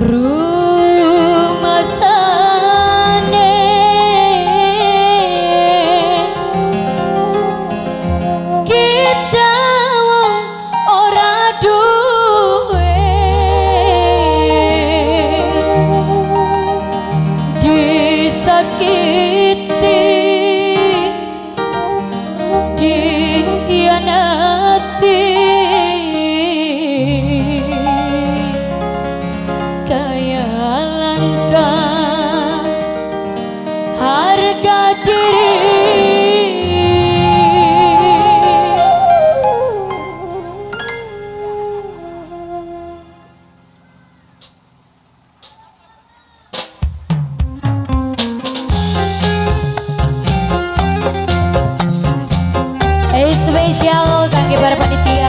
rumasane kita wong ora duwe disakiti dihianati kaya langka harga diri. Spesial kangge para panitia.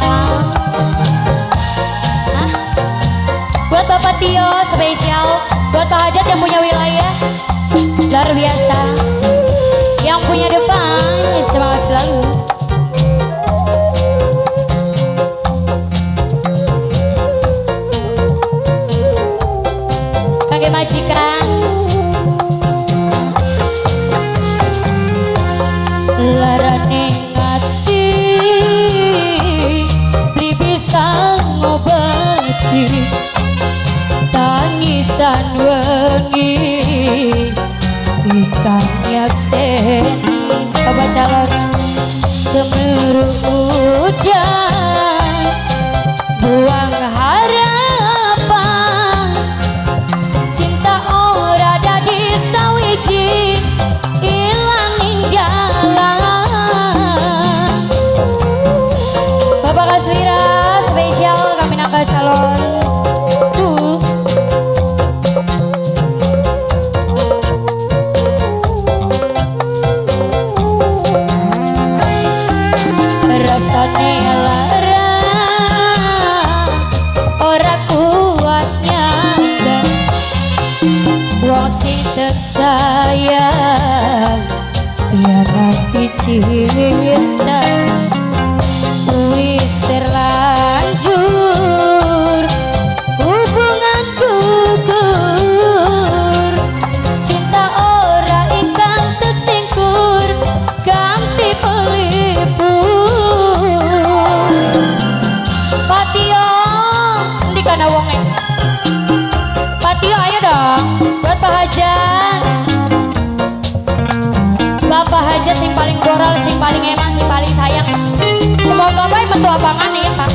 Buat Bapak Tio spesial, buat Pak Hajat yang punya wilayah luar biasa, yang punya depan semangat selalu. Kangge majikan larane ngati beli bisa ngobati tangisan wengi ikan nyakseni Bapak calon gemuruh udan buang harapan cinta ora dadi sawiji ilang ning jalan. Bapak Kaswira spesial kami nakal calon rasane lara ora kuat nyandang wong sing sayang ya hati cinta wis terlanjur hubungan gugur cinta ora ingkang tersingkur ganti pelipur Patio di kana wonge Patio ayo dong buat Pak Hajat Bapak Hajat sing paling moral sing paling emang sing paling sayang semoga baik metu abangan nih Pak.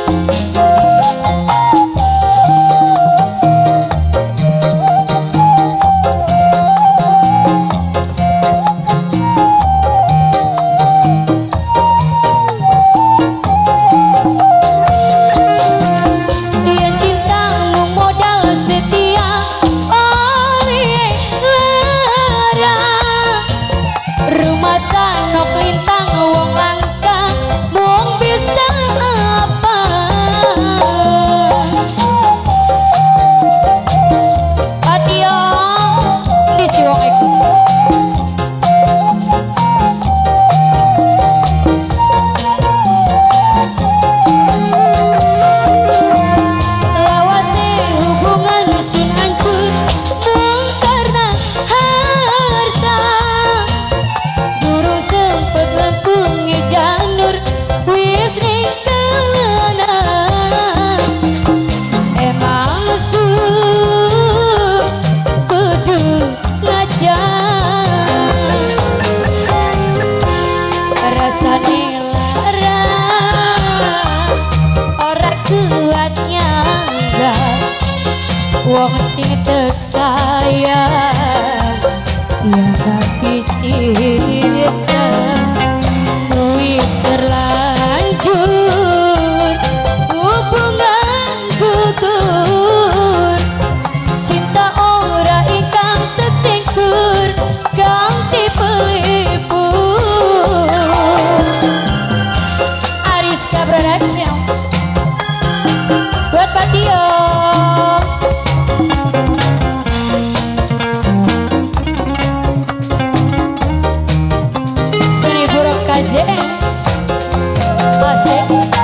Wong sing tersayang ya tapi cinta wis terlanjur hubungan gugur cinta ora ingkang tersingkur ganti pelipur Ariska Production buat Patio. Asik.